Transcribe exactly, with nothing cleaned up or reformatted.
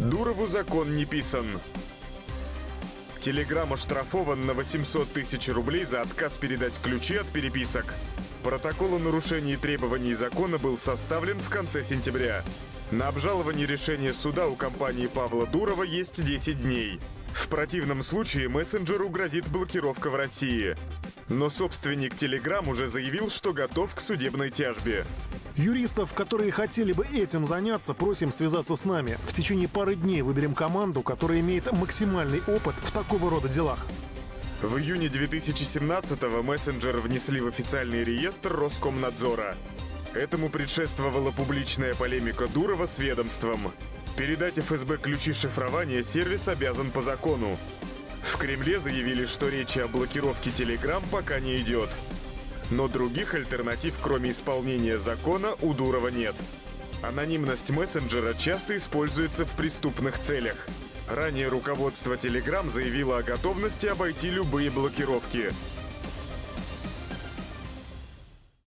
Дурову закон не писан. Телеграм оштрафован на восемьсот тысяч рублей за отказ передать ключи от переписок. Протокол о нарушении требований закона был составлен в конце сентября. На обжалование решения суда у компании Павла Дурова есть десять дней. В противном случае мессенджеру грозит блокировка в России. Но собственник Telegram уже заявил, что готов к судебной тяжбе. Юристов, которые хотели бы этим заняться, просим связаться с нами. В течение пары дней выберем команду, которая имеет максимальный опыт в такого рода делах. В июне две тысячи семнадцатого мессенджер внесли в официальный реестр Роскомнадзора. Этому предшествовала публичная полемика Дурова с ведомством. Передать эф эс бэ ключи шифрования сервис обязан по закону. В Кремле заявили, что речи о блокировке Telegram пока не идет. Но других альтернатив, кроме исполнения закона, у Дурова нет. Анонимность мессенджера часто используется в преступных целях. Ранее руководство Telegram заявило о готовности обойти любые блокировки.